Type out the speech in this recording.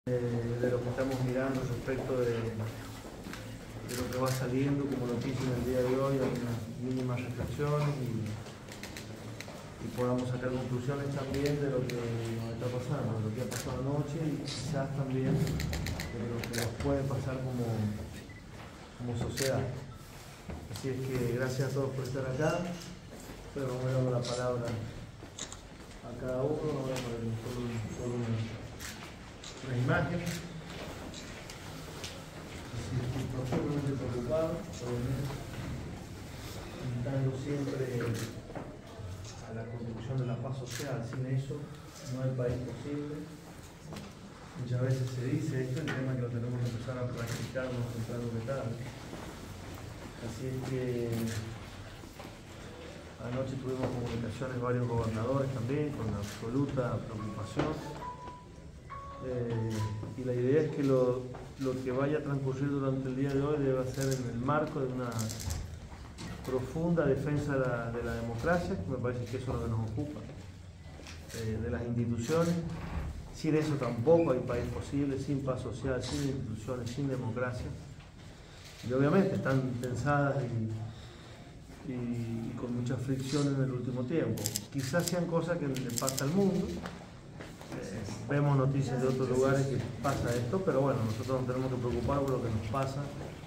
de lo que estamos mirando respecto de lo que va saliendo como noticia en el día de hoy, algunas mínimas reflexiones y podamos sacar conclusiones también de lo que nos está pasando, de lo que ha pasado anoche y quizás también de lo que nos puede pasar como sociedad. Así es que gracias a todos por estar acá. Pero vamos a dar la palabra a cada uno, vamos a poner solo una imagen. Así estoy profundamente preocupado, invitando siempre a la construcción de la paz social. Sin eso no hay país posible. Muchas veces se dice esto, el tema que lo tenemos que empezar a practicar más temprano que tarde. Así es que anoche tuvimos comunicaciones varios gobernadores también con absoluta preocupación. Y la idea es que lo que vaya a transcurrir durante el día de hoy debe ser en el marco de una profunda defensa de la democracia, que me parece que eso es lo que nos ocupa, de las instituciones. Sin eso tampoco hay país posible, sin paz social, sin instituciones, sin democracia. Y obviamente están tensadas y con mucha fricción en el último tiempo. Quizás sean cosas que le pasa al mundo. Vemos noticias de otros lugares que pasa esto, pero bueno, nosotros nos tenemos que preocupar por lo que nos pasa